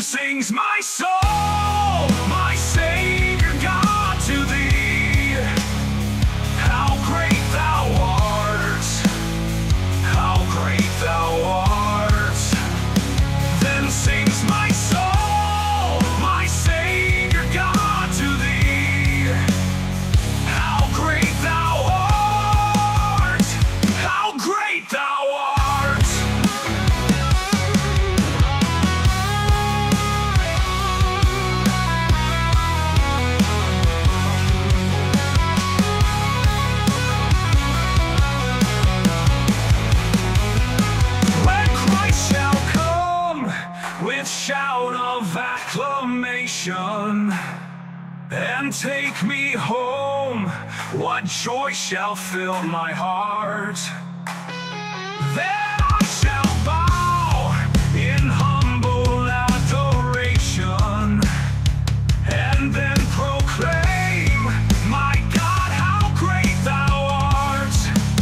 sings my soul, my Savior God, to thee. How great thou art, how great thou art. Then sings my soul, my Savior God, to thee. How great thou art, how great thou art. With shout of acclamation and take me home, what joy shall fill my heart? Then I shall bow in humble adoration and then proclaim, my God, how great thou art.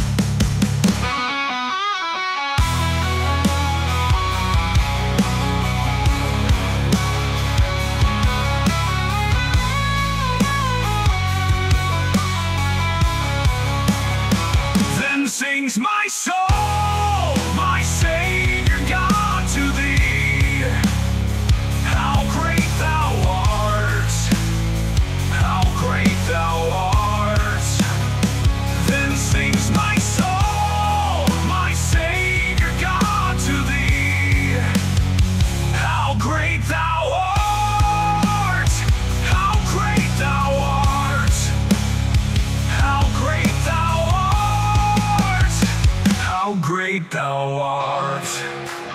Sings my soul, my Savior God, to thee. How great thou art, how great thou art. Then sings my soul, my Savior God, to thee. How great thou art, how great thou art, how great thou art. How great thou art.